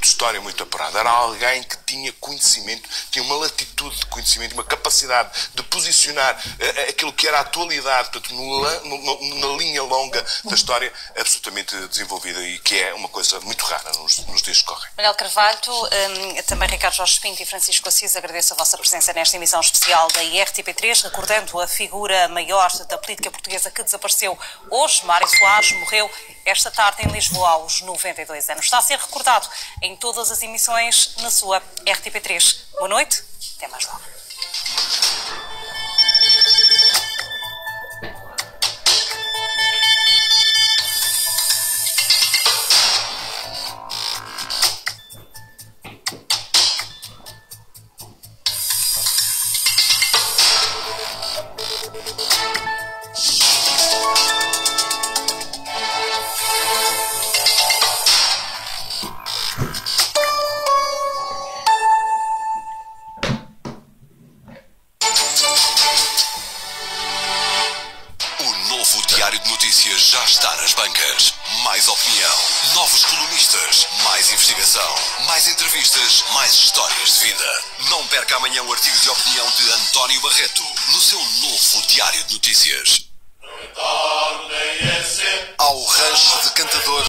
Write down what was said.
história muito apurada. Era alguém que tinha conhecimento, tinha uma latitude de conhecimento, uma capacidade de posicionar aquilo que era a atualidade, portanto, na linha longa da história, absolutamente desenvolvida e que é uma coisa muito rara nos dias que correm. Manuel Carvalho, também Ricardo Jorge Pinto e Francisco Assis, agradeço a vossa presença nesta emissão especial da IRTP3, recordando a figura maior da política portuguesa que desapareceu hoje. Mário Soares morreu esta tarde em Lisboa aos 92 anos. Está a ser recordado em todas as emissões na sua RTP3. Boa noite, até mais logo. O Diário de Notícias já está nas bancas. Mais opinião, novos colunistas, mais investigação, mais entrevistas, mais histórias de vida. Não perca amanhã o artigo de opinião de António Barreto no seu novo Diário de Notícias. Ao rancho de cantadores